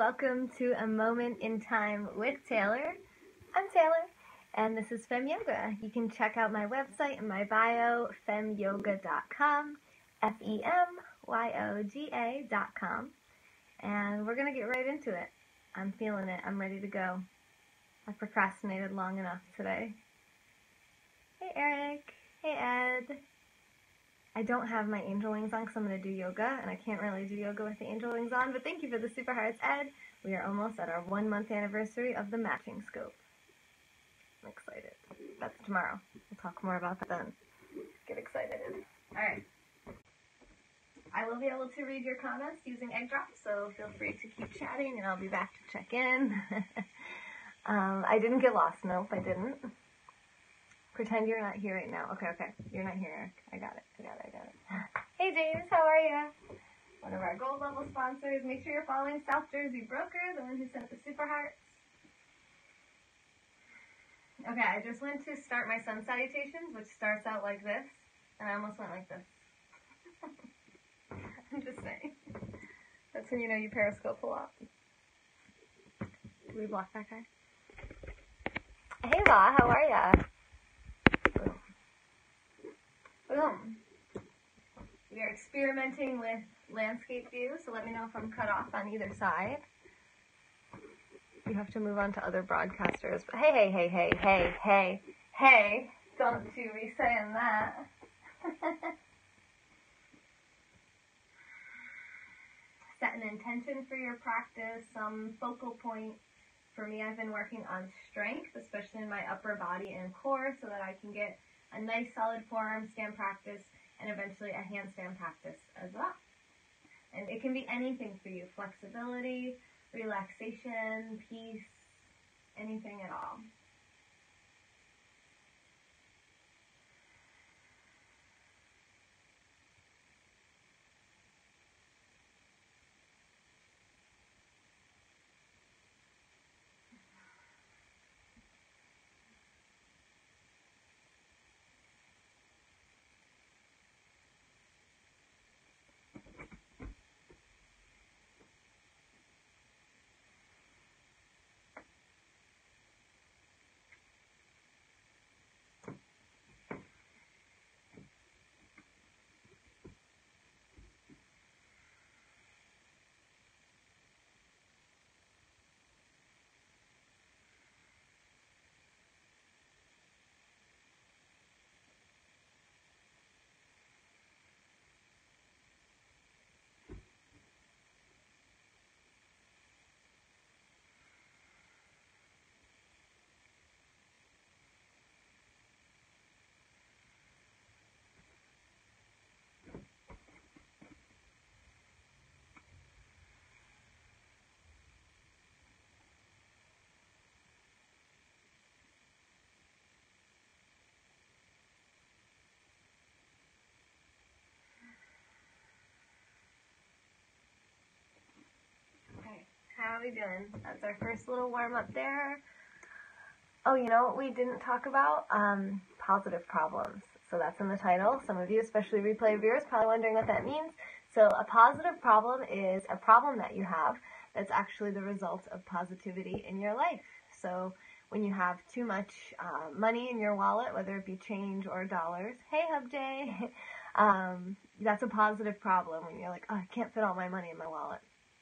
welcome to A Moment in Time with Taylor. I'm Taylor, and this is Fem Yoga. You can check out my website in my bio, femyoga.com, FEMYOGA.com, and we're going to get right into it. I'm feeling it. I'm ready to go. I procrastinated long enough today. Hey, Eric. Hey, Ed. I don't have my angel wings on because I'm going to do yoga, and I can't really do yoga with the angel wings on, but thank you for the super hearts, Ed. We are almost at our 1 month anniversary of the matching scope. I'm excited. That's tomorrow. We'll talk more about that then. Get excited. Alright. I will be able to read your comments using egg drops, so feel free to keep chatting, and I'll be back to check in. I didn't get lost. Nope, I didn't. Pretend you're not here right now. Okay. You're not here, Eric. I got it. Hey, James. How are you? One of our gold level sponsors. Make sure you're following South Jersey Broker, the one who sent the super hearts. Okay, I just went to start my sun salutations, which starts out like this, and I almost went like this. I'm just saying. That's when you know you periscope a lot. Do we block that guy? Hey, La. How are ya? Boom. We are experimenting with landscape view, so let me know if I'm cut off on either side. You have to move on to other broadcasters. But hey, don't you be saying that. Set an intention for your practice, some focal point. For me, I've been working on strength, especially in my upper body and core, so that I can get a nice solid forearm stand practice and eventually a handstand practice as well. And it can be anything for you, flexibility, relaxation, peace, anything at all. How are we doing? That's our first little warm up there. Oh, you know what we didn't talk about? Positive problems. So that's in the title. Some of you, especially replay viewers, probably wondering what that means. So a positive problem is a problem that you have that's actually the result of positivity in your life. So when you have too much money in your wallet, whether it be change or dollars, hey Hub Day, that's a positive problem when you're like, oh, I can't fit all my money in my wallet.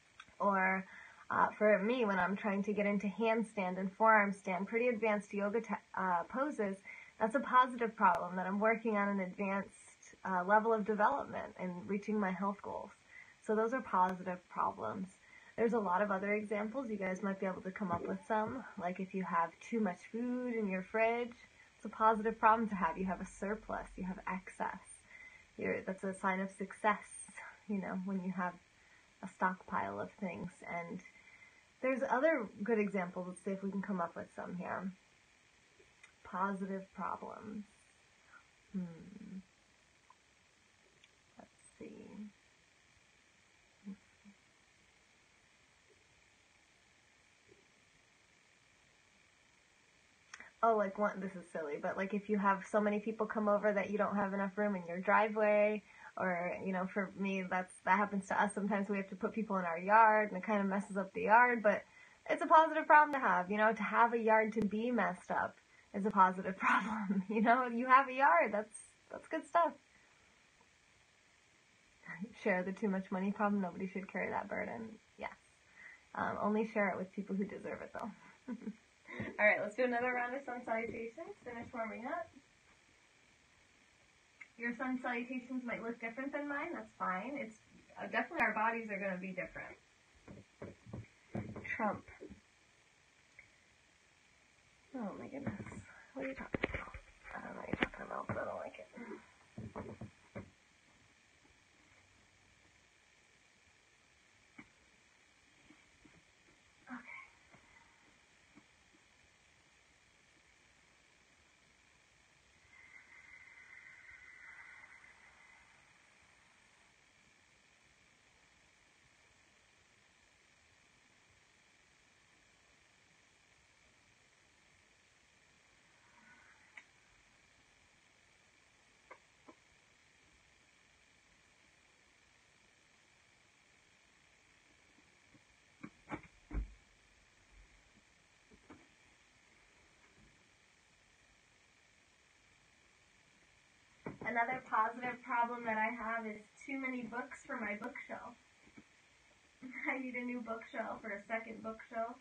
Or for me, when I'm trying to get into handstand and forearm stand, pretty advanced yoga poses, that's a positive problem that I'm working on an advanced level of development and reaching my health goals. So those are positive problems. There's a lot of other examples. You guys might be able to come up with some, like if you have too much food in your fridge, it's a positive problem to have. You have a surplus, you have excess. That's a sign of success, you know, when you have a stockpile of things. And there's other good examples. Let's see if we can come up with some here. Positive problems. Let's see. Oh, this is silly, but like if you have so many people come over that you don't have enough room in your driveway, Or, you know, for me, that happens to us. Sometimes we have to put people in our yard and it kind of messes up the yard, but it's a positive problem to have. You know, to have a yard to be messed up is a positive problem. You know, you have a yard, that's good stuff. Share the too much money problem. Nobody should carry that burden. Yes. Only share it with people who deserve it, though. All right, let's do another round of sun salutations. Finish warming up. Your sun salutations might look different than mine. That's fine. It's definitely our bodies are going to be different. Trump. Oh my goodness. What are you talking about? I don't know what you're talking about, but I don't like it. Another positive problem that I have is too many books for my bookshelf. I need a new bookshelf or a second bookshelf.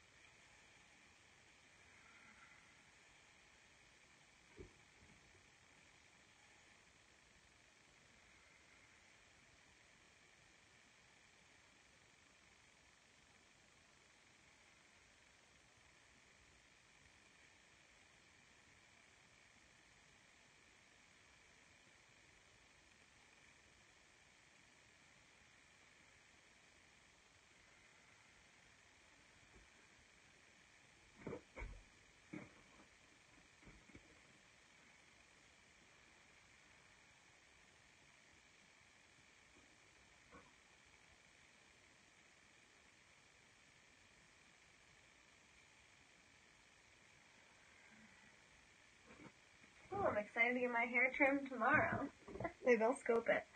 Oh, I'm excited to get my hair trimmed tomorrow. Maybe I'll scope it.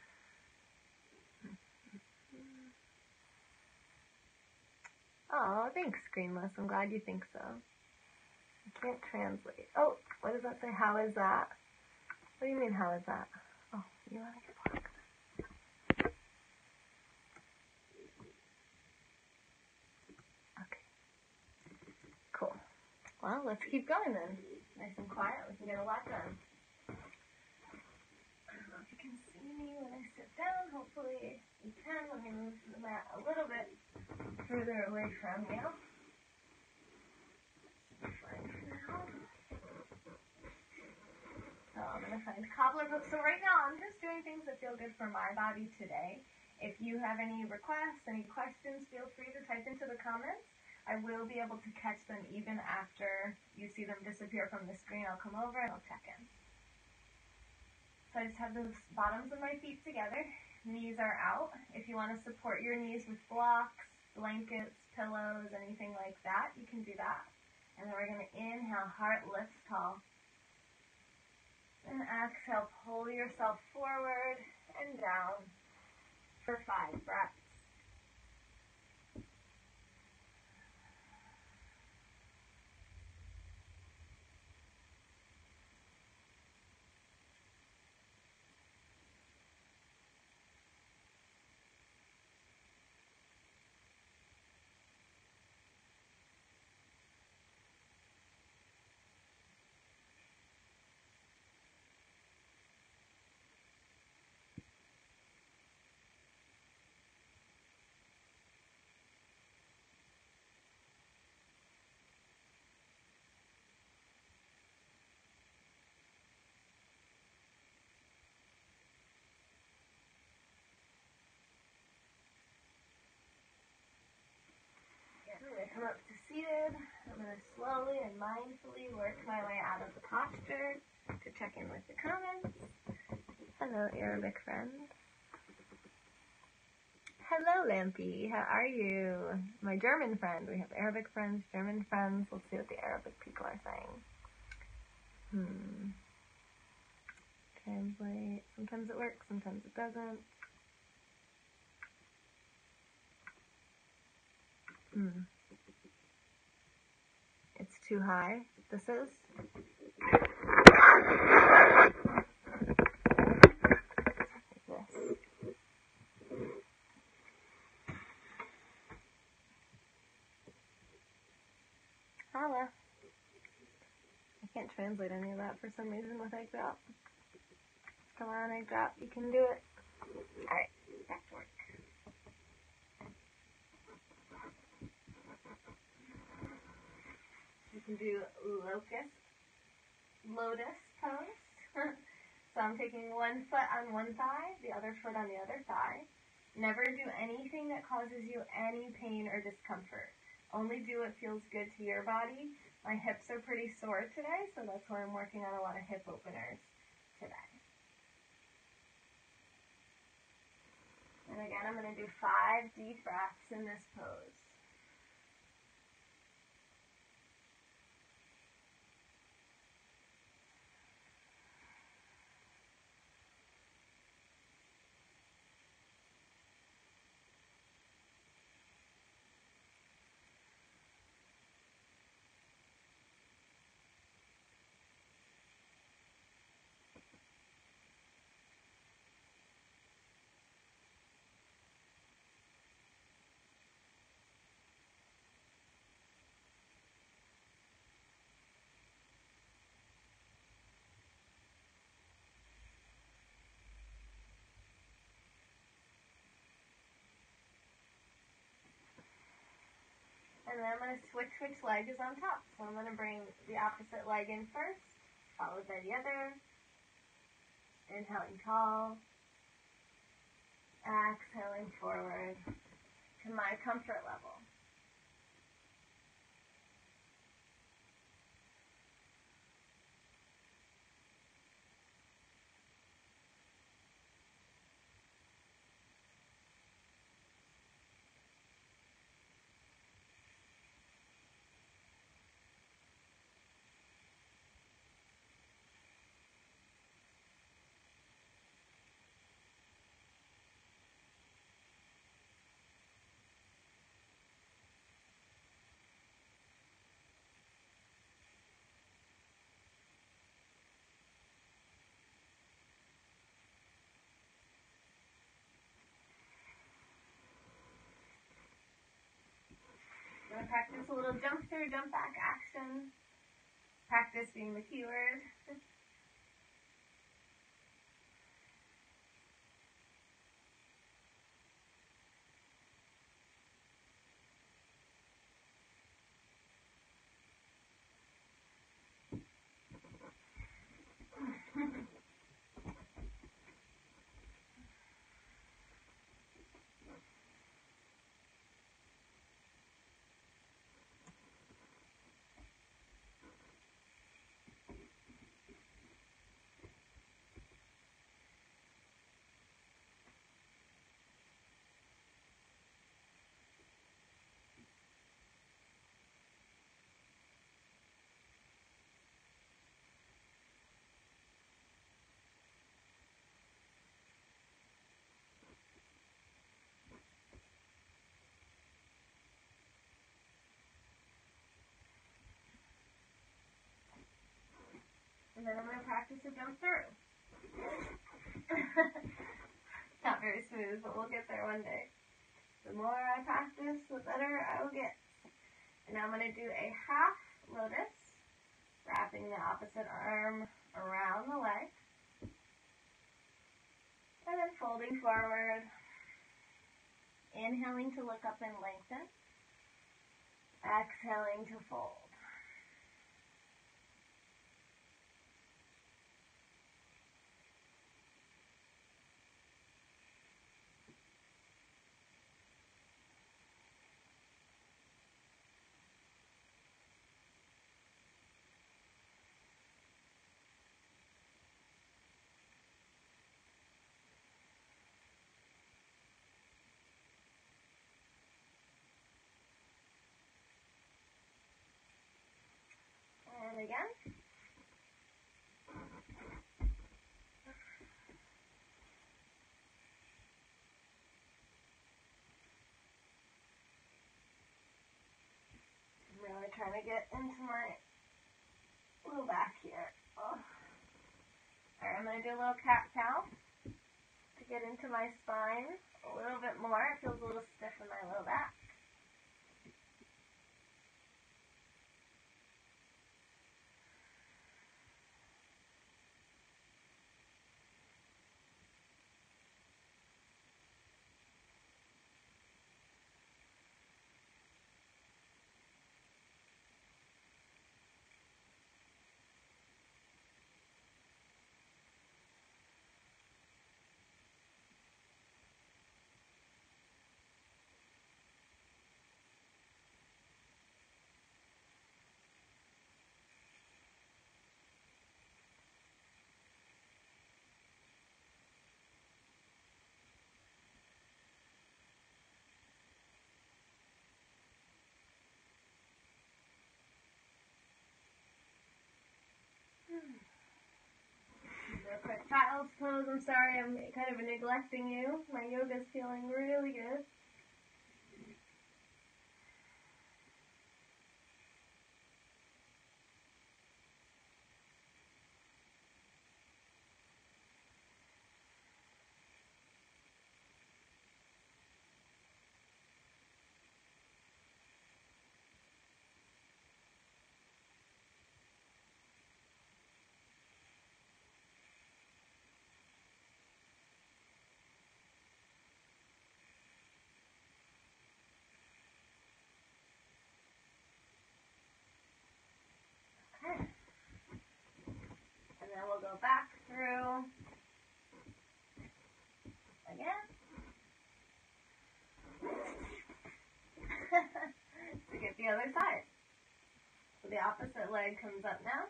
Oh, thanks, Greenless. I'm glad you think so. I can't translate. Oh, what does that say? How is that? What do you mean, how is that? Oh, you want to get blocked. Okay. Cool. Well, let's keep going then. Nice and quiet. We can get a lot done. I don't know if you can see me when I sit down. Hopefully you can. Let me move the mat a little bit further away from you. Fine for now. So I'm going to find cobbler books. So right now I'm just doing things that feel good for my body today. If you have any requests, any questions, feel free to type into the comments. I will be able to catch them even after you see them disappear from the screen. I'll come over and I'll check in. So I just have the bottoms of my feet together. Knees are out. If you want to support your knees with blocks, blankets, pillows, anything like that, you can do that. And then we're going to inhale, heart lifts tall. And exhale, pull yourself forward and down for 5 breaths. I'm going to come up to seated. I'm going to slowly and mindfully work my way out of the posture to check in with the comments. Hello, Arabic friend. Hello, Lampy. How are you? My German friend. We have Arabic friends, German friends. Let's see what the Arabic people are saying. translate. Sometimes it works, sometimes it doesn't. It's too high. This is. Like this. Holla. I can't translate any of that for some reason with egg drop. Come on, egg drop, you can do it. Alright, back to work. You can do lotus pose. So I'm taking one foot on one thigh, the other foot on the other thigh. Never do anything that causes you any pain or discomfort. Only do what feels good to your body. My hips are pretty sore today, so that's why I'm working on a lot of hip openers today. And again, I'm going to do 5 deep breaths in this pose. And then I'm going to switch which leg is on top. So I'm going to bring the opposite leg in first, followed by the other. Inhaling tall. Exhaling forward to my comfort level. I'm going to practice a little jump through, jump back action. Practice being the keyword. And then I'm going to practice a jump through. Not very smooth, but we'll get there one day. The more I practice, the better I will get. And now I'm going to do a half lotus, wrapping the opposite arm around the leg. And then folding forward. Inhaling to look up and lengthen. Exhaling to fold. And again. trying to get into my low back here. Oh. Alright, I'm going to do a little cat-cow to get into my spine a little bit more. It feels a little stiff in my low back. A quick child's pose. I'm sorry, I'm kind of neglecting you. My yoga's feeling really good. Okay. And then we'll go back through again. To get the other side. So the opposite leg comes up now.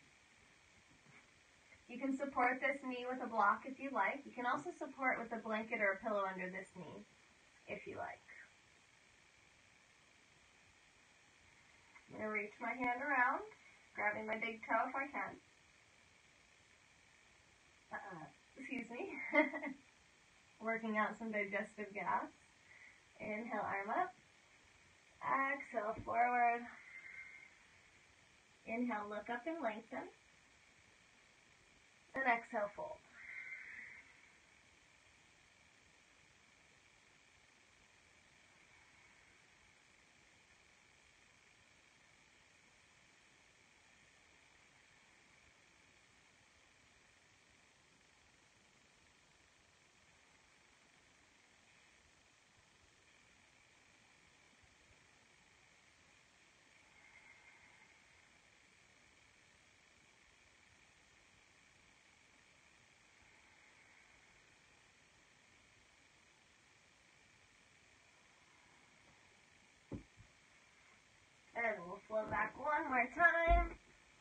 You can support this knee with a block if you like. You can also support with a blanket or a pillow under this knee if you like. I'm going to reach my hand around, grabbing my big toe if I can. Excuse me. Working out some digestive gas. Inhale, arm up. Exhale, forward. Inhale, look up and lengthen. And exhale, fold. And we'll flow back one more time.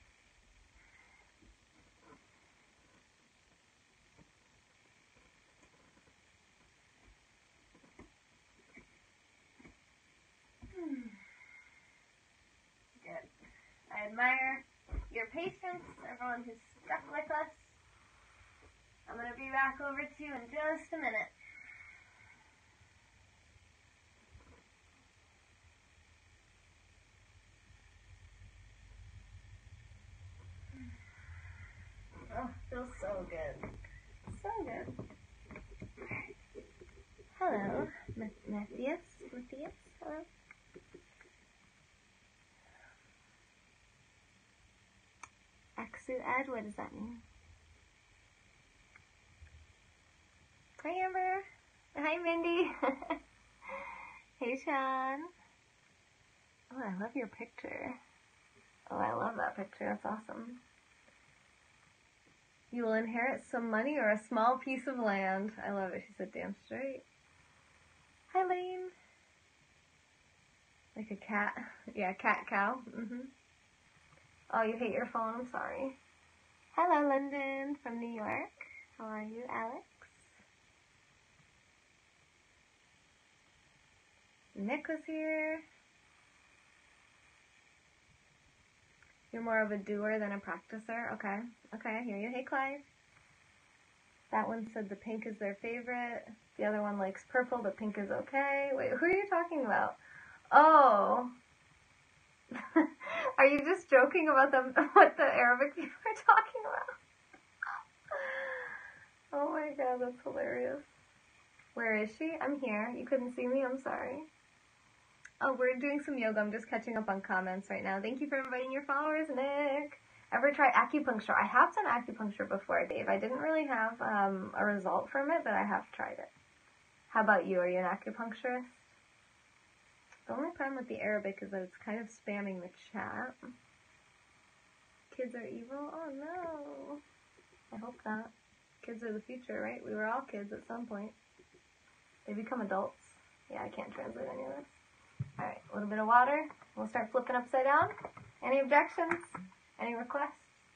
Good. I admire your patience, everyone who's stuck with us. I'm going to be back over to you in just a minute. Oh, feels so good. So good. Hello, Matthias. Hello. Exu Ed, what does that mean? Hi, Amber. Hi, Mindy. Hey, Sean. Oh, I love your picture. Oh, I love that picture. That's awesome. You will inherit some money or a small piece of land. I love it. She said, damn straight. Hi, Lane. Like a cat. Yeah, cat cow. Oh, you hate your phone? I'm sorry. Hello, London from New York. How are you, Alex? Nick was here. You're more of a doer than a practicer? Okay. Okay, I hear you. Hey, Clyde. That one said the pink is their favorite. The other one likes purple, but pink is okay. Wait, who are you talking about? Oh. Are you just joking about what the Arabic people are talking about? Oh my god, that's hilarious. Where is she? I'm here. You couldn't see me? I'm sorry. Oh, we're doing some yoga. I'm just catching up on comments right now. Thank you for inviting your followers, Nick. Ever try acupuncture? I have done acupuncture before, Dave. I didn't really have a result from it, but I have tried it. How about you? Are you an acupuncturist? The only problem with the Arabic is that it's kind of spamming the chat. Kids are evil? Oh no. I hope not. Kids are the future, right? We were all kids at some point. They become adults. Yeah, I can't translate any of this. Alright, a little bit of water. We'll start flipping upside down. Any objections? Any requests?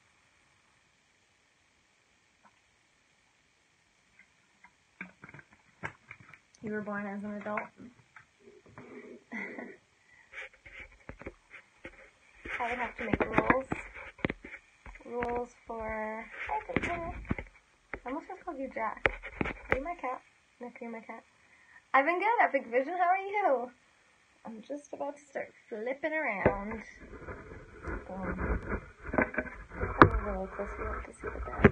You were born as an adult. I would have to make rules. Rules for... I almost just called you Jack. Are you my cat? Nick, are you my cat? I've been good, Epic Vision. How are you? I'm just about to start flipping around. Let's have a really close view to see the bed.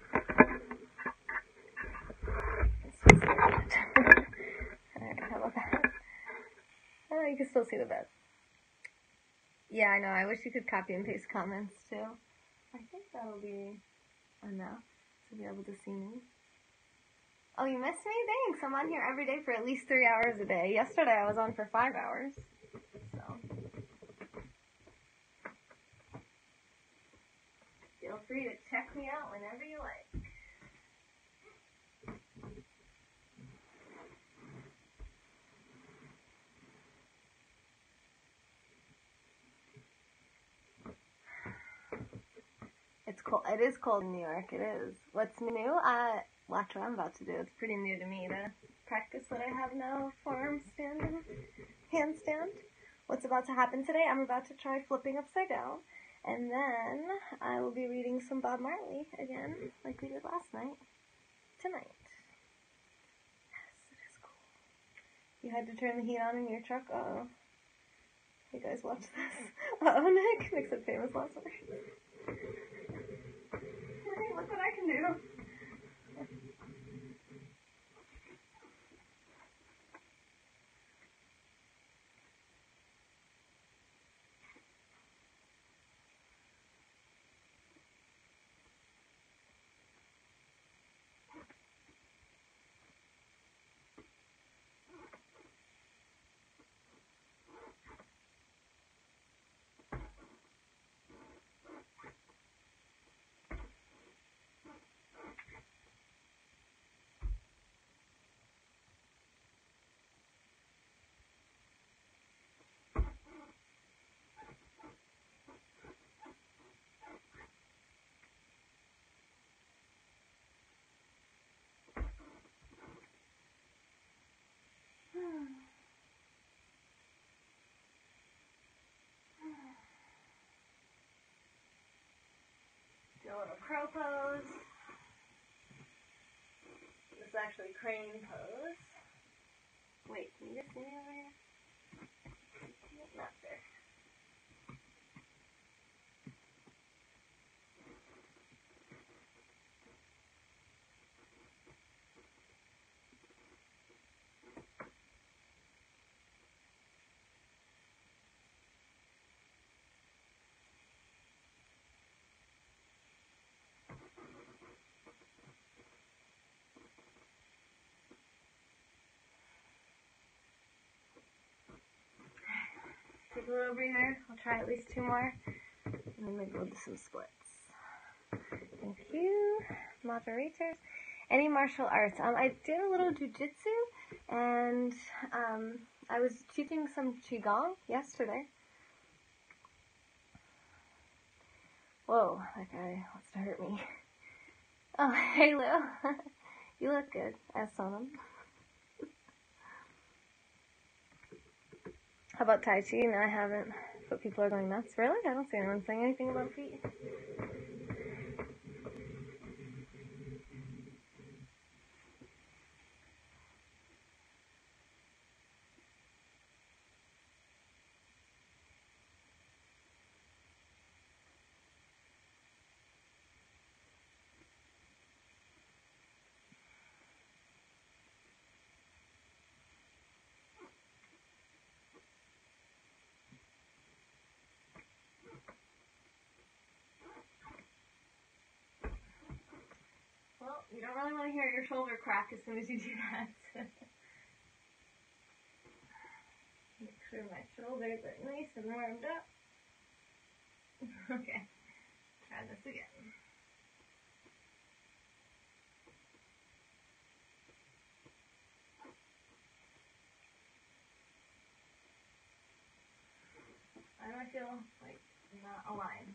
Let's see the bed. Alright, how about that? Oh, you can still see the bed. Yeah, I know. I wish you could copy and paste comments too. I think that'll be enough to be able to see me. Oh, you missed me? Thanks. I'm on here every day for at least 3 hours a day. Yesterday I was on for 5 hours. So feel free to check me out whenever you like. It's cold. It is cold in New York. It is. What's new? Watch what I'm about to do. It's pretty new to me to practice what I have now, forearm stand and handstand. What's about to happen today? I'm about to try flipping upside down, and then I will be reading some Bob Marley again, like we did last night, tonight. Yes, it is cool. You had to turn the heat on in your truck? Uh-oh. You guys watch this? Uh-oh, Nick. Nick said famous last night. Hey, look what I can do. Do a little crow pose. This is actually crane pose. Wait, can you guys see me over here? Not there. Take a little breather. I'll try at least 2 more. And then maybe we'll do some splits. Thank you. Moderators. Any martial arts? I did a little jujitsu, and I was teaching some qigong yesterday. Whoa, that guy wants to hurt me. Oh, hey Lou. You look good. As Sonam. How about Tai Chi? No, I haven't. But people are going nuts. Really? I don't see anyone saying anything about feet. You don't really want to hear your shoulder crack as soon as you do that. Make sure my shoulders are nice and warmed up. Okay, try this again. Why do I feel like not aligned?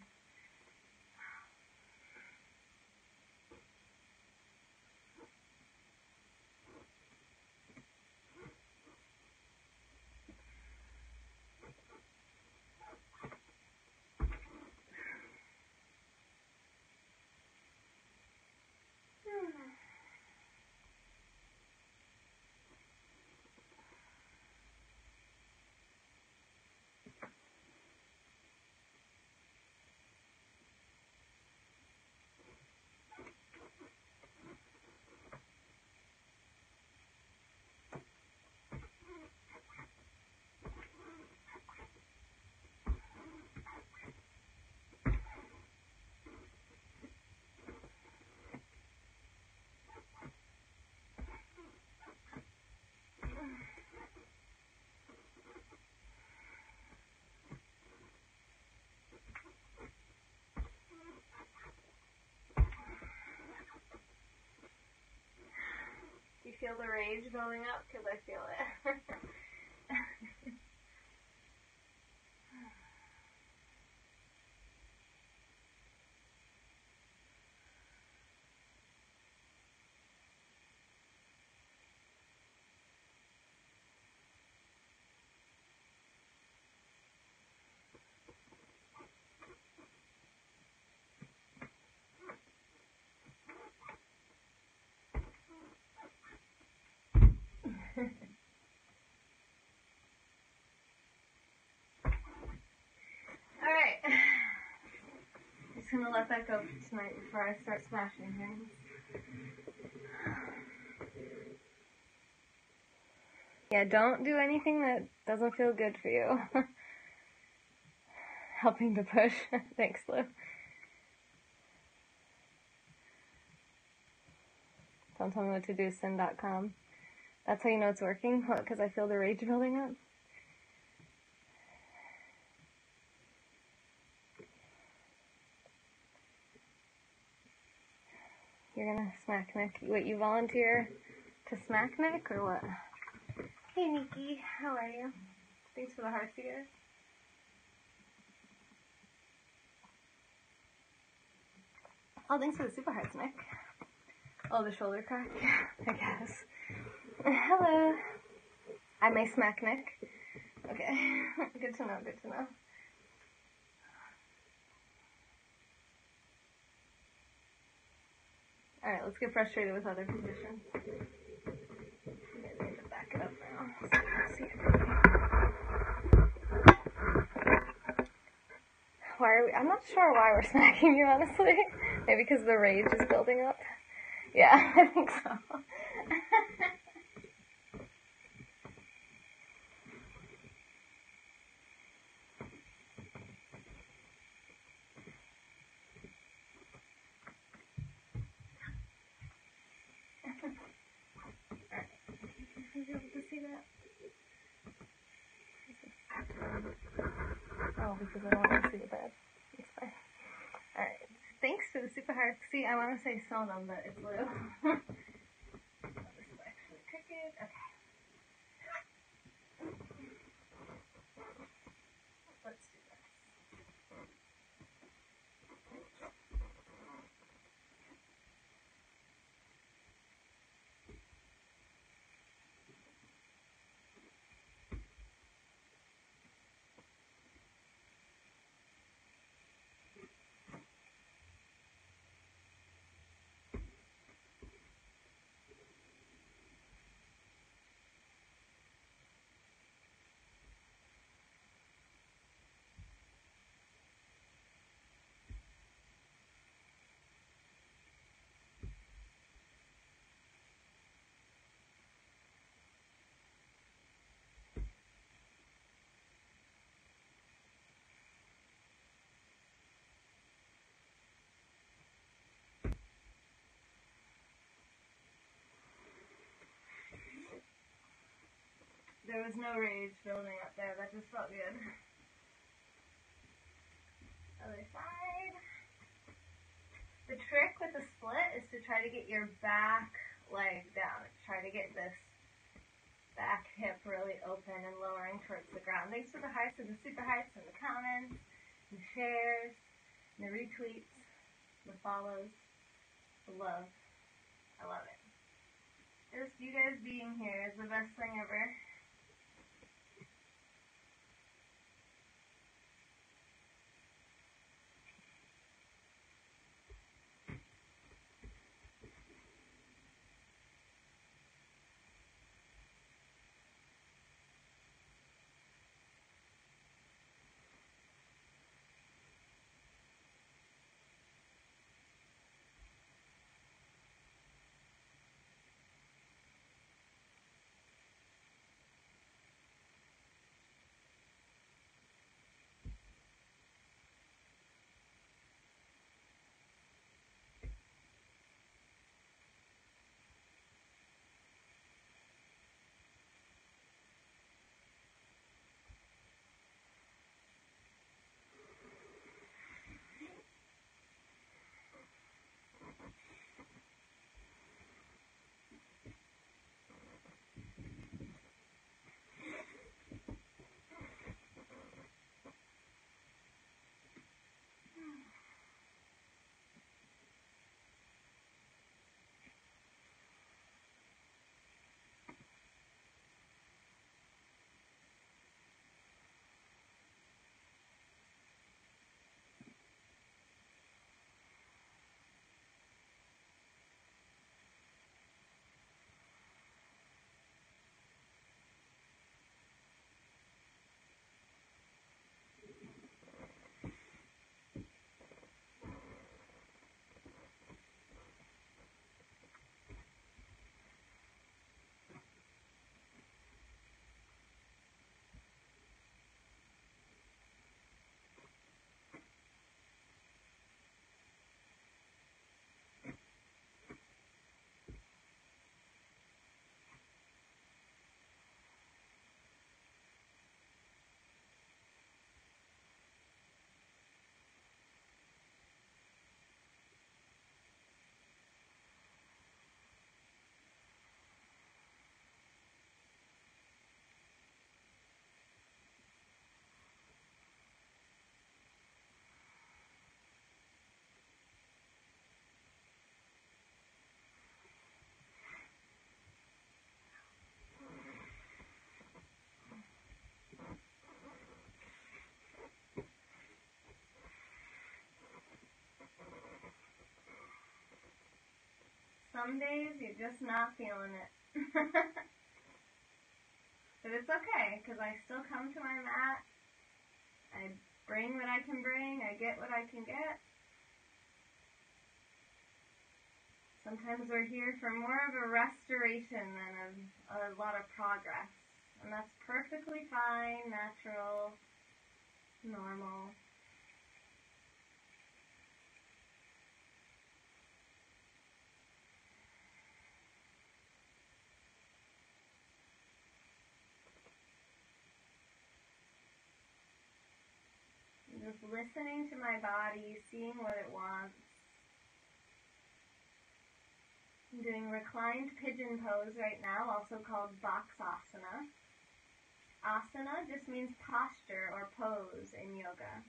Do you feel the rage building up? Because I feel it. Alright. I'm just gonna let that go for tonight before I start smashing things. Yeah, don't do anything that doesn't feel good for you. Helping to push. Thanks, Lou. Don't tell me what to do, sin.com. That's how you know it's working? What, because I feel the rage building up? You're gonna smack Nick. Wait, you volunteer to smack Nick, or what? Hey, Nikki. How are you? Thanks for the heartseater. Oh, thanks for the super hearts, Nick. Oh, the shoulder crack? I guess. Hello. I may smack Nick. Okay. Good to know, good to know. Alright, let's get frustrated with other positions. I need to back it up now so you can see everything. Why are we? I'm not sure why we're smacking you, honestly. Maybe because the rage is building up. Yeah, I think so. Alright, you be able to see that? Oh, because I don't want to see the bed. It's fine. Alright, thanks for the super hearts. See, I want to say Sonam, but it's Lou. This is actually crooked. Okay. Let's do this. there was no rage building up there. That just felt good. Other side. The trick with the split is to try to get your back leg down. Try to get this back hip really open and lowering towards the ground. Thanks for the hearts and the super hearts and the comments, and the shares, and the retweets, the follows, the love. I love it. Just you guys being here is the best thing ever. Some days you're just not feeling it. But it's okay, because I still come to my mat. I bring what I can bring. I get what I can get. Sometimes we're here for more of a restoration than a lot of progress. And that's perfectly fine, natural, normal. Just listening to my body, seeing what it wants. I'm doing reclined pigeon pose right now, also called Boxasana. Asana just means posture or pose in yoga.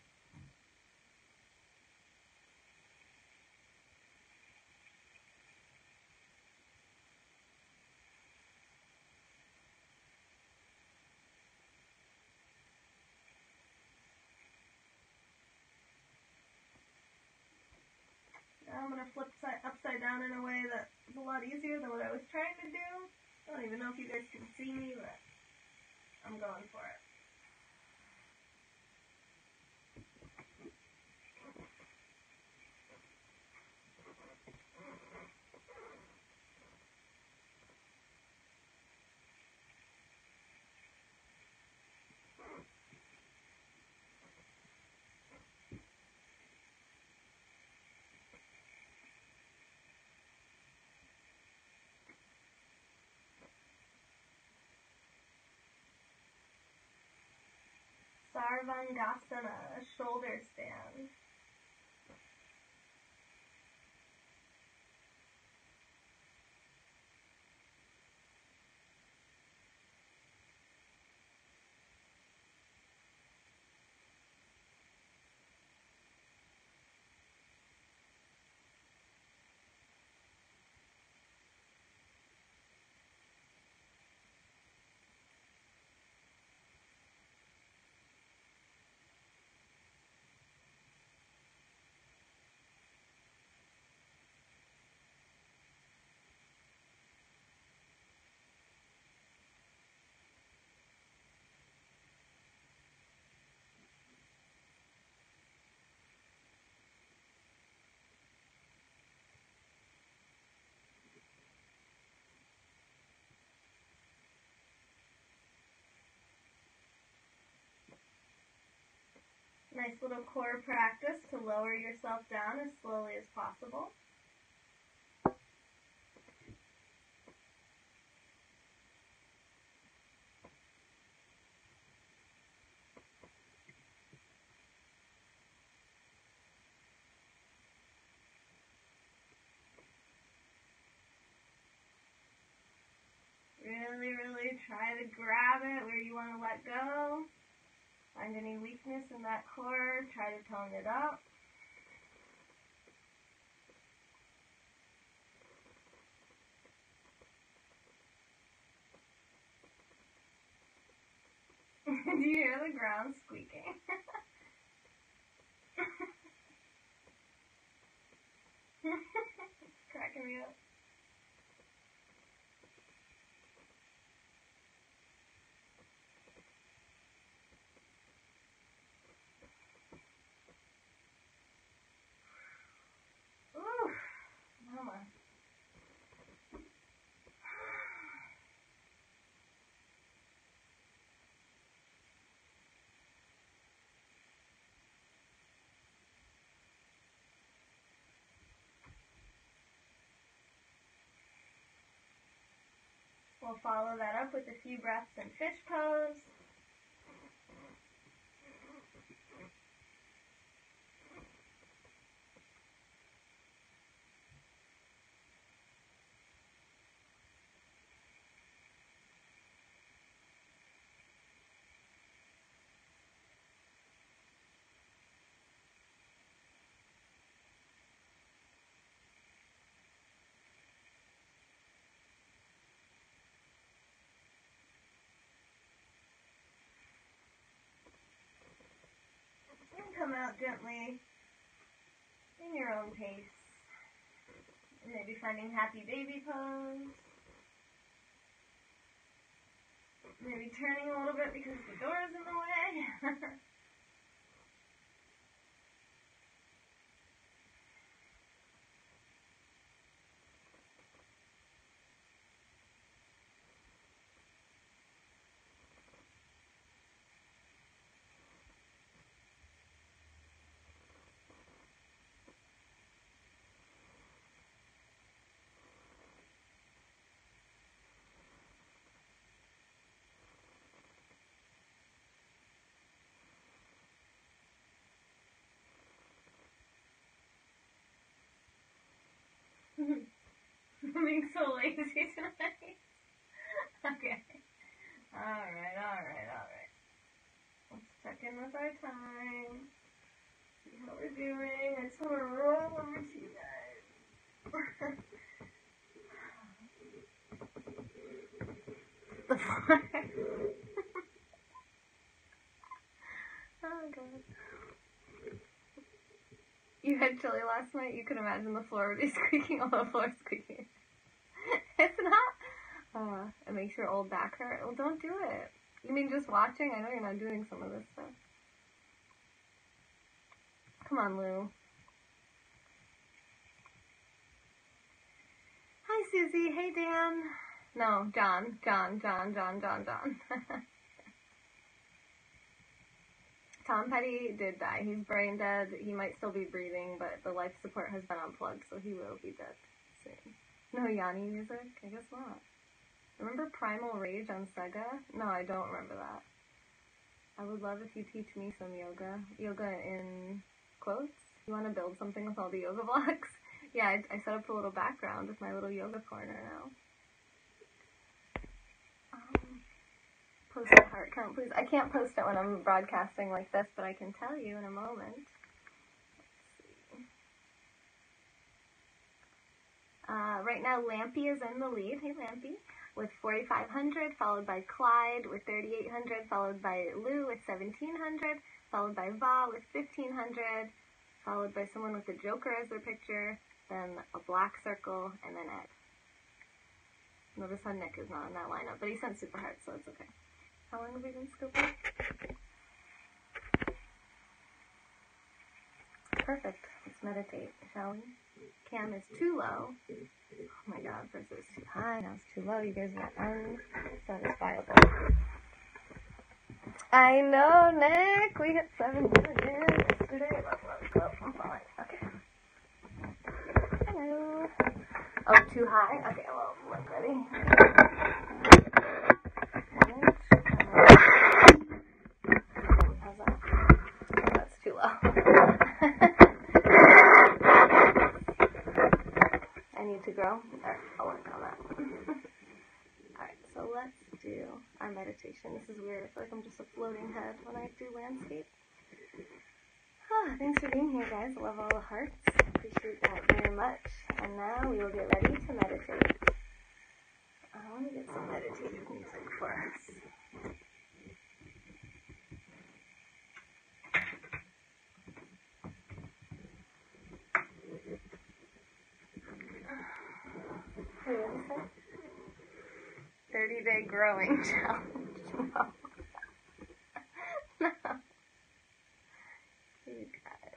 I'm going to flip upside down in a way that's a lot easier than what I was trying to do. I don't even know if you guys can see me, but I'm going for it. Sarvangasana, shoulder stand. Nice little core practice to lower yourself down as slowly as possible. Really try to grab it where you want to let go. Find any weakness in that core, try to tone it up. Do you hear the ground squeaking? It's cracking me up. Ooh, mama. We'll follow that up with a few breaths in fish pose. Come out gently in your own pace. Maybe finding happy baby pose. Maybe turning a little bit because the door is in the way. I'm being so lazy tonight. Okay. Alright. Let's check in with our time. See how we're doing. I just want to roll over to you guys. The floor. Oh god. You had chili last night, you could imagine the floor would be squeaking, all the floor squeaking. It's not. It makes your old back hurt. Well, don't do it. You mean just watching? I know you're not doing some of this stuff. Come on, Lou. Hi, Susie. Hey, Dan. No, John. Tom Petty did die. He's brain dead. He might still be breathing, but the life support has been unplugged, so he will be dead soon. No Yanni music? I guess not. Remember Primal Rage on Sega? No, I don't remember that. I would love if you teach me some yoga. Yoga in quotes. You want to build something with all the yoga blocks? Yeah, I set up a little background with my little yoga corner now. Post a heart count, please. I can't post it when I'm broadcasting like this, but I can tell you in a moment. Right now, Lampy is in the lead. Hey, Lampy. With 4,500, followed by Clyde with 3,800, followed by Lou with 1,700, followed by Va with 1,500, followed by someone with a Joker as their picture, then a black circle, and then Ed. Notice how Nick is not in that lineup, but he sent super hearts, so it's okay. How long have we been scoping? Perfect. Let's meditate, shall we? Cam is too low. Oh my god, first it was too high, now it's too low. You guys are unsatisfiable. I know, Nick! We hit 700 yesterday. Let's go. I'm falling. Okay. Hello. Oh, too high? Okay, well, look, ready? How's that? Oh, that's too low. I need to grow? Alright, I'll work on that. Alright, so let's do our meditation. This is weird. I feel like I'm just a floating head when I do landscape. Thanks for being here, guys. I love all the hearts. Appreciate that very much. And now we will get ready to meditate. I want to get some meditative music for us. Hey, what is that? 30-day growing challenge. No. No. You guys.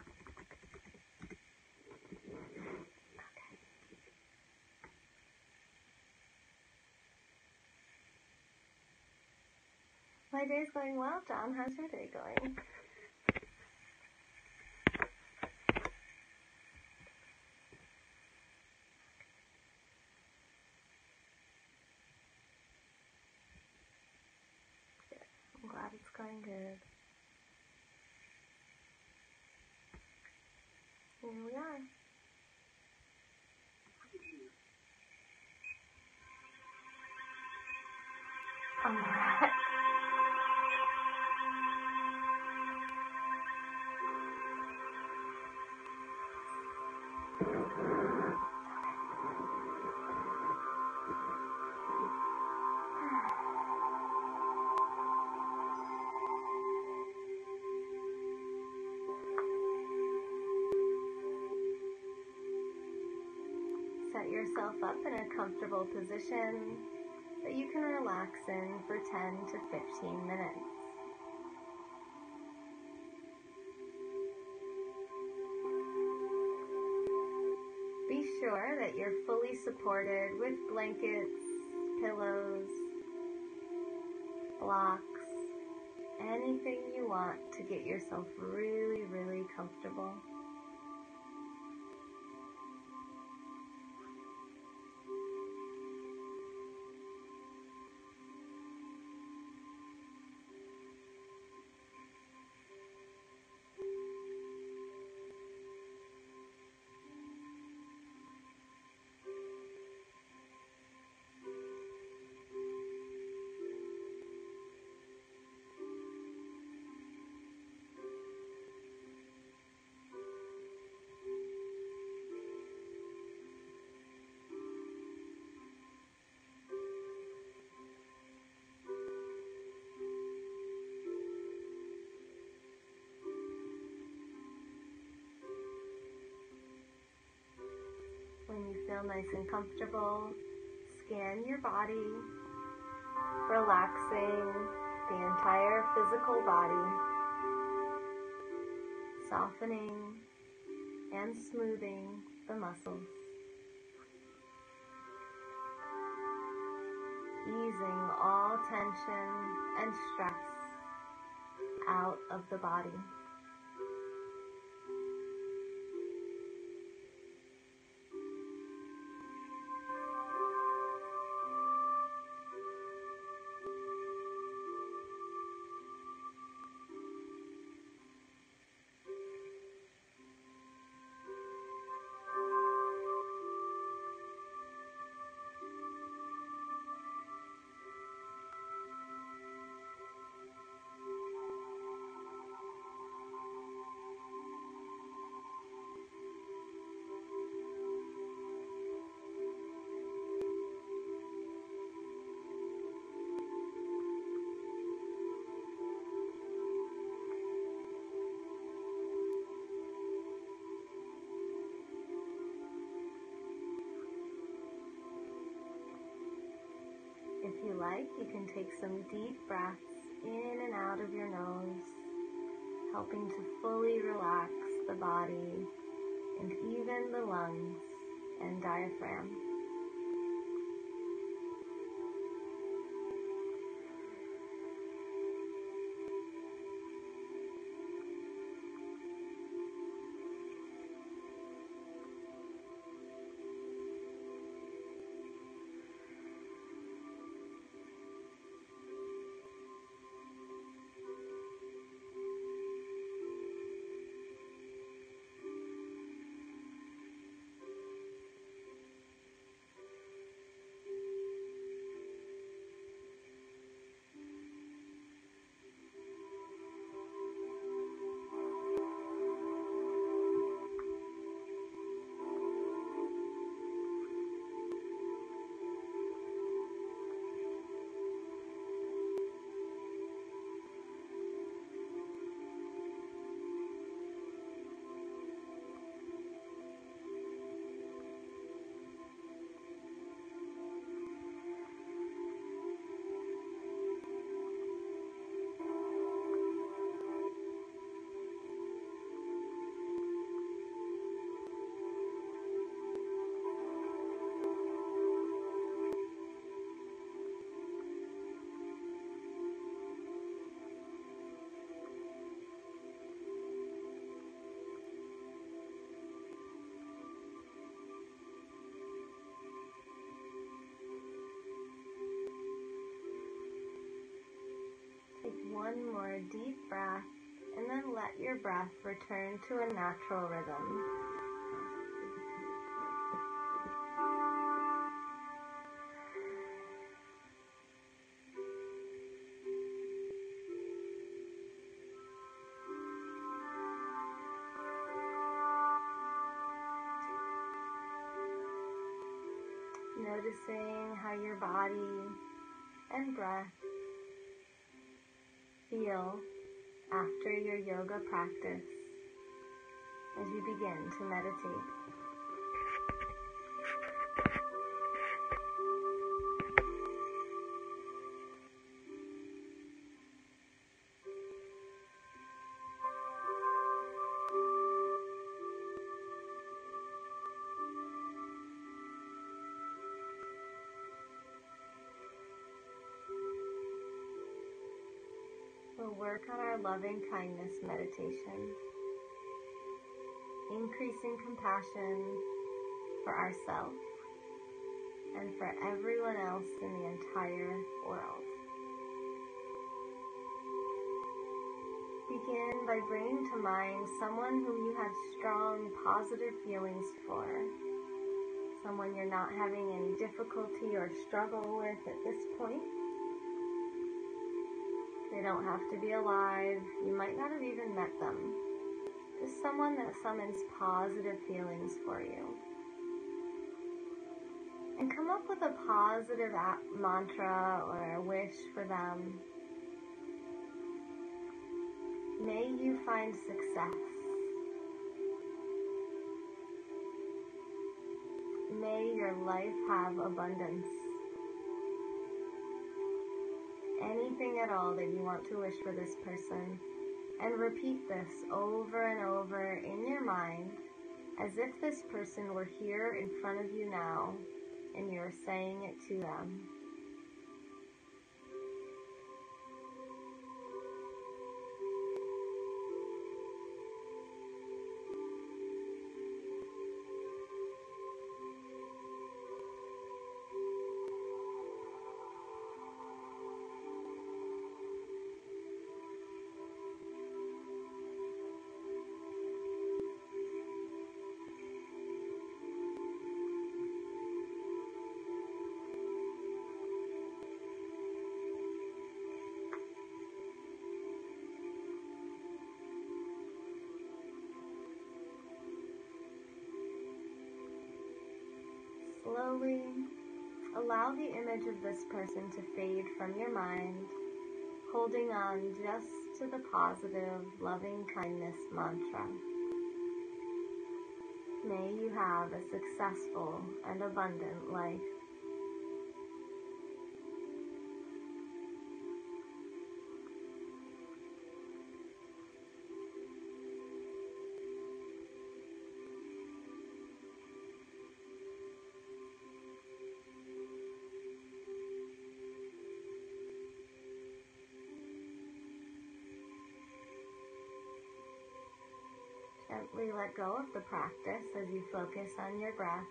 Okay. My day's going well, John. How's your day going? I'm glad it's going good. Here we are. Alright. Set yourself up in a comfortable position that you can relax in for 10 to 15 minutes. Be sure that you're fully supported with blankets, pillows, blocks, anything you want to get yourself really, really comfortable. When you feel nice and comfortable, scan your body, relaxing the entire physical body, softening and smoothing the muscles, easing all tension and stress out of the body. like, you can take some deep breaths in and out of your nose, helping to fully relax the body and even the lungs and diaphragm. Take one more deep breath and then let your breath return to a natural rhythm. Noticing how your body and breath feel after your yoga practice as you begin to meditate. We'll work on our loving kindness meditation, increasing compassion for ourselves and for everyone else in the entire world. Begin by bringing to mind someone whom you have strong, positive feelings for, someone you're not having any difficulty or struggle with at this point. They don't have to be alive. You might not have even met them. Just someone that summons positive feelings for you. And come up with a positive mantra or a wish for them. May you find success. May your life have abundance. Anything at all that you want to wish for this person, and repeat this over and over in your mind as if this person were here in front of you now and you're saying it to them. Slowly allow the image of this person to fade from your mind, holding on just to the positive, loving kindness mantra. May you have a successful and abundant life. Gently let go of the practice as you focus on your breath.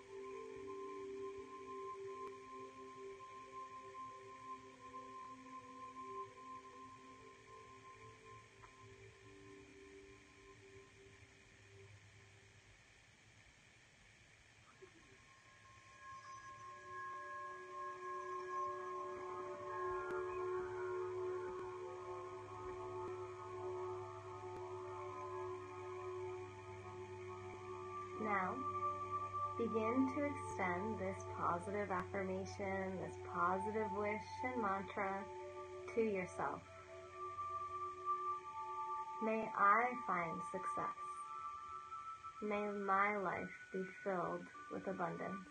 Now, begin to extend this positive affirmation, this positive wish and mantra to yourself. May I find success. May my life be filled with abundance.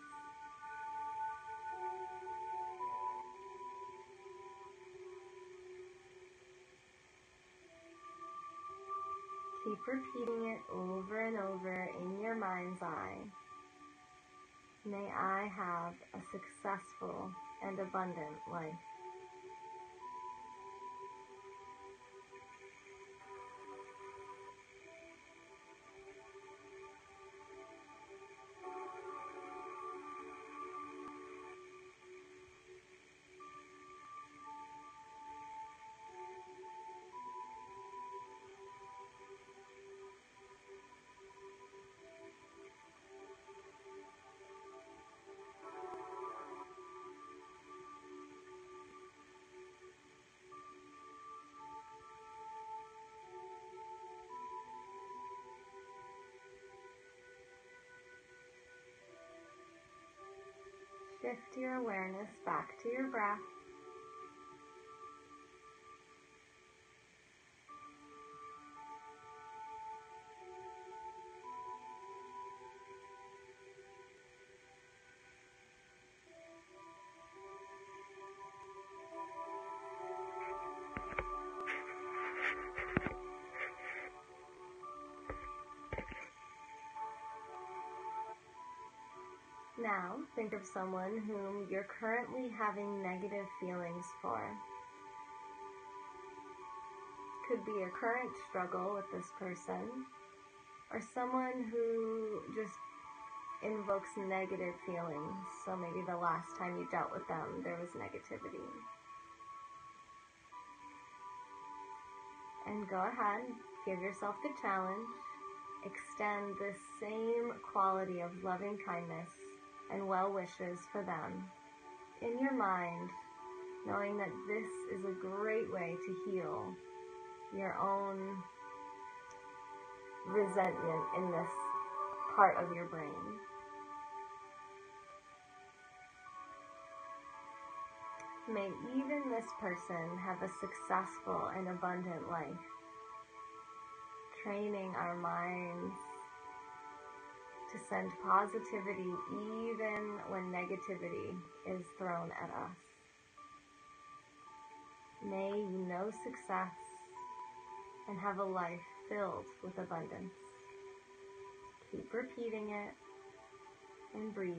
Keep repeating it over and over in your mind's eye. May I have a successful and abundant life. Shift your awareness back to your breath. Now, think of someone whom you're currently having negative feelings for. Could be a current struggle with this person, or someone who just invokes negative feelings. So maybe the last time you dealt with them, there was negativity. And go ahead, give yourself the challenge. Extend this same quality of loving kindness and well wishes for them in your mind, knowing that this is a great way to heal your own resentment in this part of your brain. May even this person have a successful and abundant life, training our minds to send positivity even when negativity is thrown at us. May you know success and have a life filled with abundance. Keep repeating it and breathe.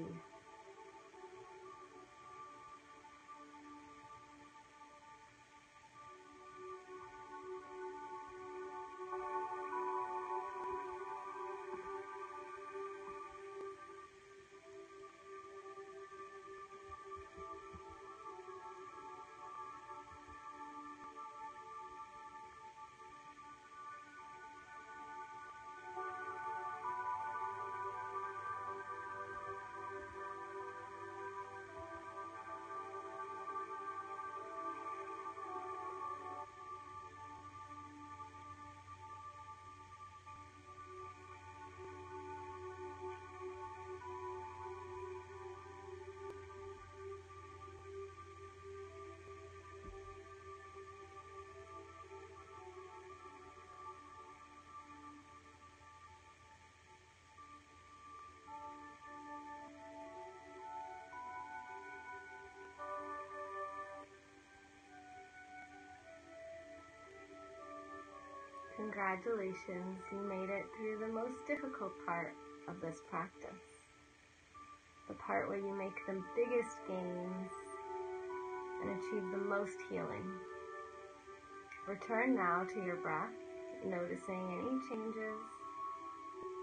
Congratulations, you made it through the most difficult part of this practice. The part where you make the biggest gains and achieve the most healing. Return now to your breath, noticing any changes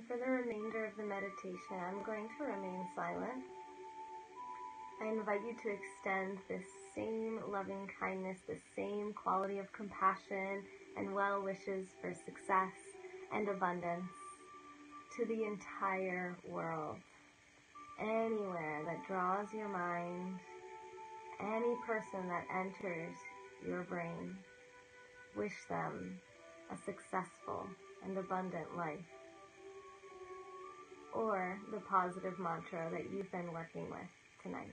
And for the remainder of the meditation, I'm going to remain silent. I invite you to extend this same loving kindness, this same quality of compassion and well wishes for success and abundance to the entire world. Anywhere that draws your mind, any person that enters your brain, wish them a successful and abundant life. Or the positive mantra that you've been working with tonight.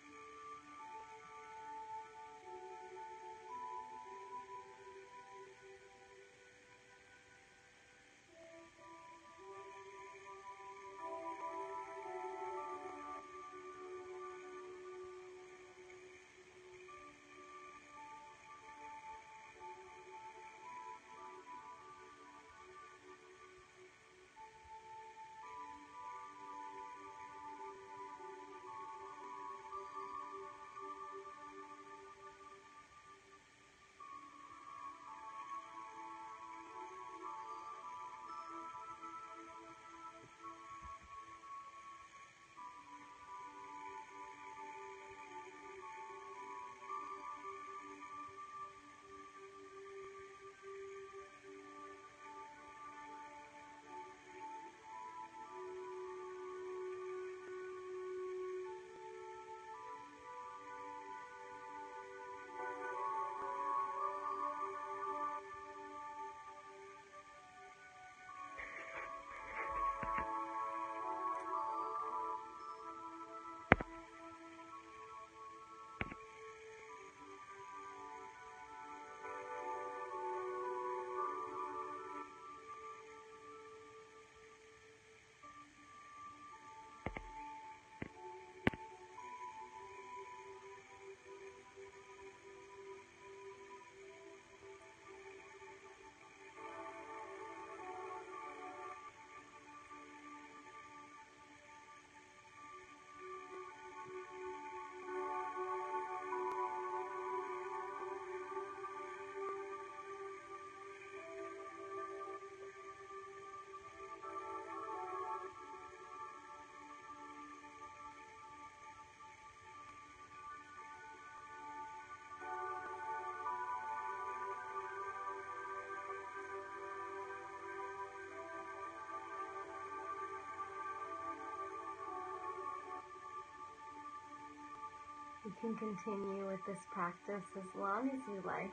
You can continue with this practice as long as you like.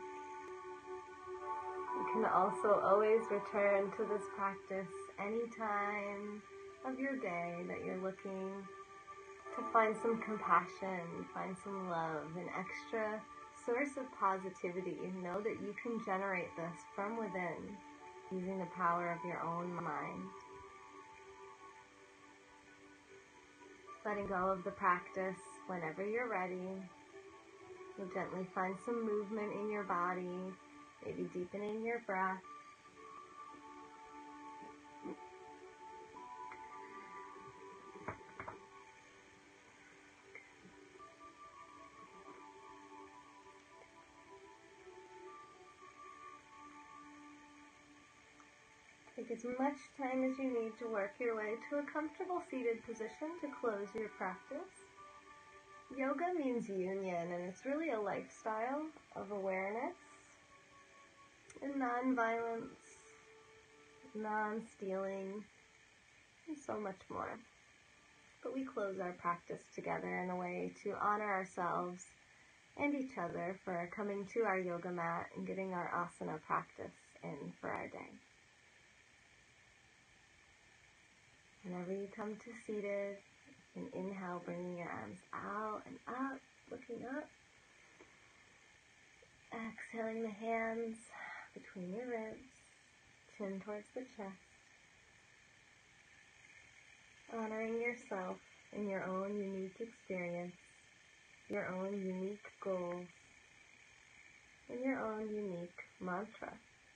You can also always return to this practice any time of your day that you're looking to find some compassion, find some love, an extra source of positivity. Know that you can generate this from within using the power of your own mind. Letting go of the practice whenever you're ready. You'll gently find some movement in your body, maybe deepening your breath. Take as much time as you need to work your way to a comfortable seated position to close your practice. Yoga means union, and it's really a lifestyle of awareness and non-violence, non-stealing, and so much more. But we close our practice together in a way to honor ourselves and each other for coming to our yoga mat and getting our asana practice in for our day. Whenever you come to seated, you can inhale, bringing your arms out and up, looking up. Exhaling the hands between your ribs, chin towards the chest. Honoring yourself in your own unique experience, your own unique goals, and your own unique mantra.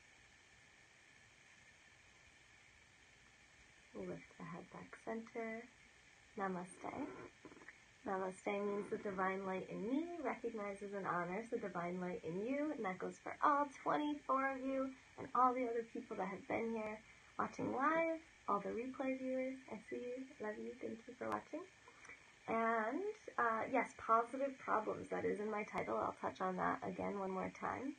Lift the head back center. Namaste. Namaste means the divine light in me recognizes and honors the divine light in you, and that goes for all 24 of you and all the other people that have been here. watching live, all the replay viewers, I see you, love you, thank you for watching. And yes, positive problems, that is in my title. I'll touch on that again one more time.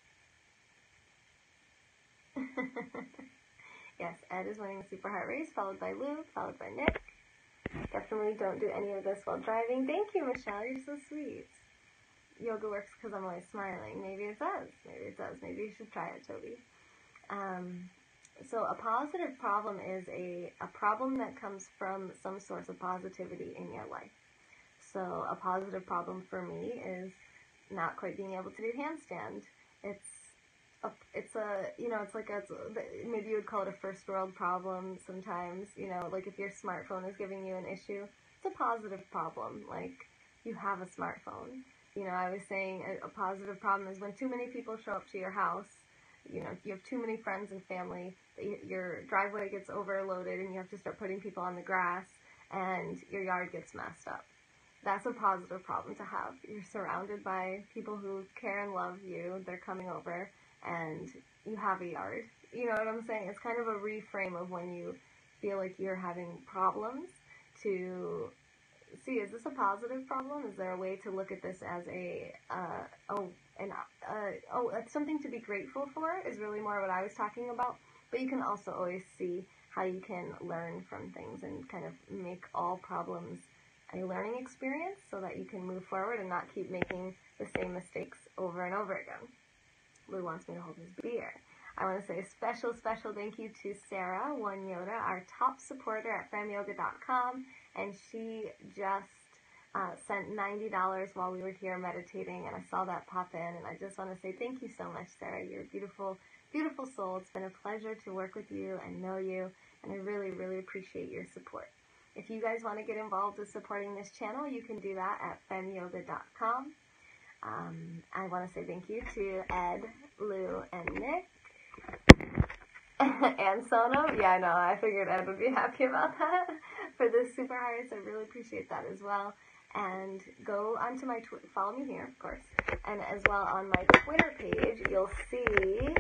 Yes, Ed is winning the Super Heart Race, followed by Lou, followed by Nick. Definitely don't do any of this while driving. Thank you, Michelle. You're so sweet. Yoga works because I'm always smiling. Maybe it does. Maybe it does. Maybe you should try it, Toby. So a positive problem is a problem that comes from some source of positivity in your life. So a positive problem for me is not quite being able to do handstand. It's maybe you would call it a first world problem sometimes, like if your smartphone is giving you an issue, it's a positive problem, like you have a smartphone. I was saying a positive problem is when too many people show up to your house, you have too many friends and family, your driveway gets overloaded and you have to start putting people on the grass and your yard gets messed up. That's a positive problem to have. You're surrounded by people who care and love you, they're coming over, and you have a yard. You know what I'm saying? It's kind of a reframe of when you feel like you're having problems to see, is this a positive problem? Is there a way to look at this as it's something to be grateful for is really more what I was talking about. But you can also always see how you can learn from things and kind of make all problems a learning experience so that you can move forward and not keep making the same mistakes over and over again. Lou wants me to hold his beer. I want to say a special thank you to Sarah, One Yoda, our top supporter at femyoga.com, and she just sent $90 while we were here meditating, and I saw that pop in, and I just want to say thank you so much, Sarah. You're a beautiful, beautiful soul. It's been a pleasure to work with you and know you, and I really, really appreciate your support. If you guys want to get involved with supporting this channel, you can do that at femyoga.com. I want to say thank you to Ed, Lou, and Nick. And Sonam. Yeah, I know. I figured Ed would be happy about that. For the Super Hearts, I really appreciate that as well. And go onto my follow me here, of course. And as well on my Twitter page, you'll see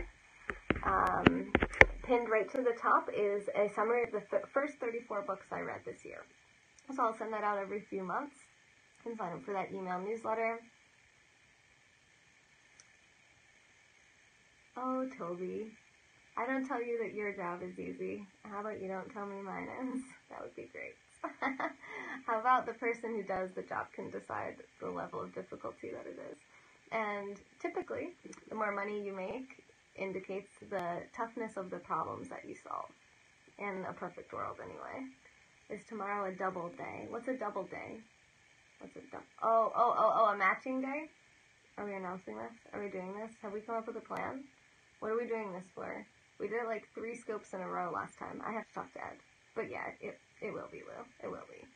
pinned right to the top is a summary of the first 34 books I read this year. So I'll send that out every few months. You can sign up for that email newsletter. Oh, Toby, I don't tell you that your job is easy. How about you don't tell me mine is? That would be great. How about the person who does the job can decide the level of difficulty that it is? And typically, the more money you make indicates the toughness of the problems that you solve. In a perfect world, anyway. Is tomorrow a double day? What's a double day? What's a double? Oh, a matching day? Are we announcing this? Are we doing this? Have we come up with a plan? What are we doing this for? We did it like 3 scopes in a row last time. I have to talk to Ed. But yeah, it will be, Lou. It will be.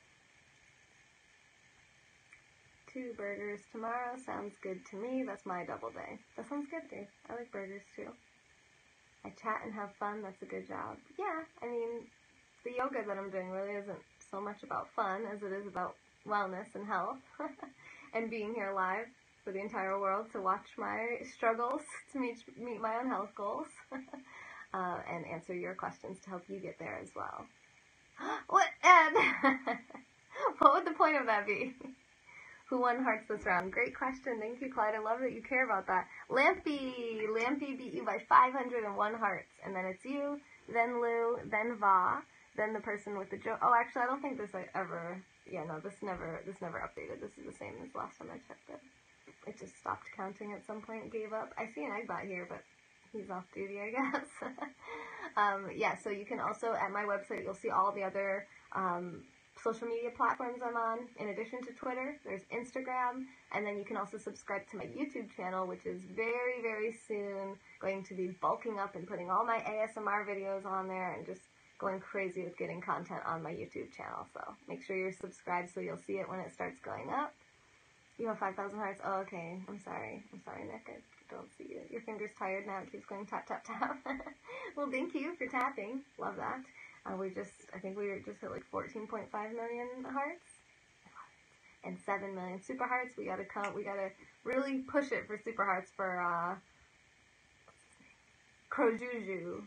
2 burgers tomorrow. Sounds good to me. That's my double day. That sounds good, Dave. I like burgers too. I chat and have fun. That's a good job. Yeah, I mean, the yoga that I'm doing really isn't so much about fun as it is about wellness and health. And being here live for the entire world to watch my struggles to meet my own health goals. And answer your questions to help you get there as well. What, Ed? What would the point of that be? Who won hearts this round? Great question. Thank you, Clyde. I love that you care about that. Lampy beat you by 501 hearts. And then it's you, then Lou, then Va, then the person with the joke. Oh, actually, I don't think this ever... Yeah, no, this never updated. This is the same as last time I checked it. It just stopped counting at some point, gave up. I see an Eggbot here, but he's off duty, I guess. Yeah, so you can also, at my website, you'll see all the other social media platforms I'm on. In addition to Twitter, there's Instagram, and then you can also subscribe to my YouTube channel, which is very, very soon going to be bulking up and putting all my ASMR videos on there and just going crazy with getting content on my YouTube channel. So make sure you're subscribed so you'll see it when it starts going up. You have 5,000 hearts? Oh, okay. I'm sorry, Nick. I don't see you. Your finger's tired now. It keeps going tap, tap, tap. Well, thank you for tapping. Love that. I think we just hit like 14.5 million hearts. And 7 million super hearts. We gotta really push it for super hearts for, Crojuju.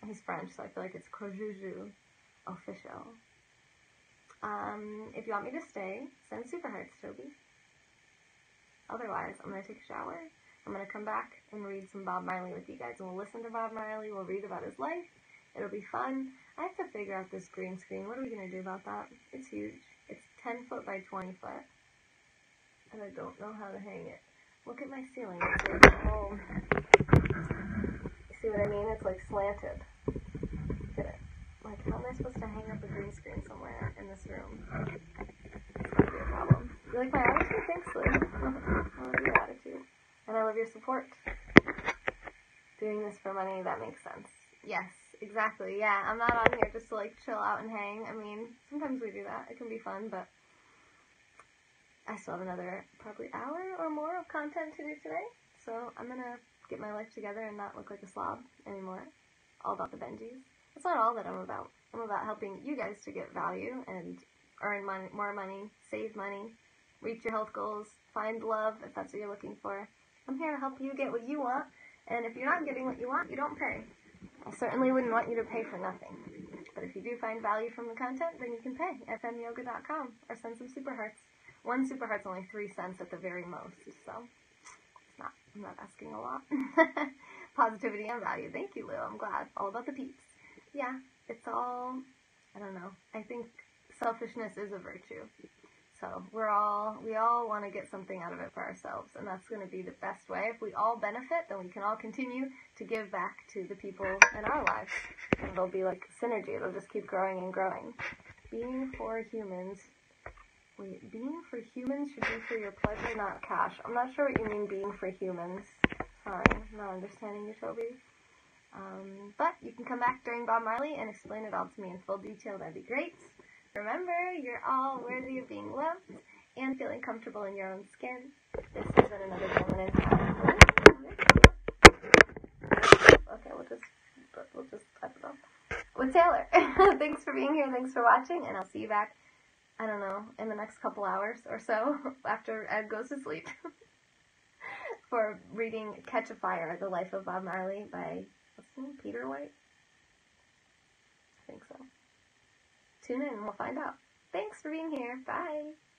He's French, so I feel like it's Crojuju official. If you want me to stay, send super hearts, Toby. Otherwise, I'm going to take a shower. I'm going to come back and read some Bob Marley with you guys. And we'll listen to Bob Marley. We'll read about his life. It'll be fun. I have to figure out this green screen. What are we going to do about that? It's huge. It's 10 foot by 20 foot. And I don't know how to hang it. Look at my ceiling. It's like, oh. See what I mean? It's like slanted. Look at it. Like, how am I supposed to hang up a green screen somewhere in this room? It's going to be a problem. You like my attitude? Thanks, Lou. I love your attitude. And I love your support. Doing this for money, that makes sense. Yes, exactly. Yeah, I'm not on here just to, like, chill out and hang. I mean, sometimes we do that. It can be fun, but I still have another probably hour or more of content to do today. So I'm going to get my life together and not look like a slob anymore. All about the Benjis. That's not all that I'm about. I'm about helping you guys to get value and earn money, more money, save money, reach your health goals, find love if that's what you're looking for. I'm here to help you get what you want, and if you're not getting what you want, you don't pay. I certainly wouldn't want you to pay for nothing. But if you do find value from the content, then you can pay. fmyoga.com or send some super hearts. One super heart's only 3 cents at the very most, so I'm not asking a lot. Positivity and value. Thank you, Lou. I'm glad. All about the peeps. Yeah, it's all, I don't know. I think selfishness is a virtue. So we all want to get something out of it for ourselves, and that's going to be the best way. If we all benefit, then we can all continue to give back to the people in our lives. And it'll be like synergy. It'll just keep growing and growing. Being for humans. Wait, being for humans should be for your pleasure, not cash. I'm not sure what you mean being for humans. Sorry, I'm not understanding you, Toby. But you can come back during Bob Marley and explain it all to me in full detail. That'd be great. Remember, you're all worthy of being loved and feeling comfortable in your own skin. This has been another feminine time. Okay, we'll just type it off. With Taylor. Thanks for being here. Thanks for watching, and I'll see you back, I don't know, in the next couple hours or so after Ed goes to sleep for reading Catch a Fire, The Life of Bob Marley by, what's his name, Peter White? I think so. Tune in and we'll find out. Thanks for being here. Bye.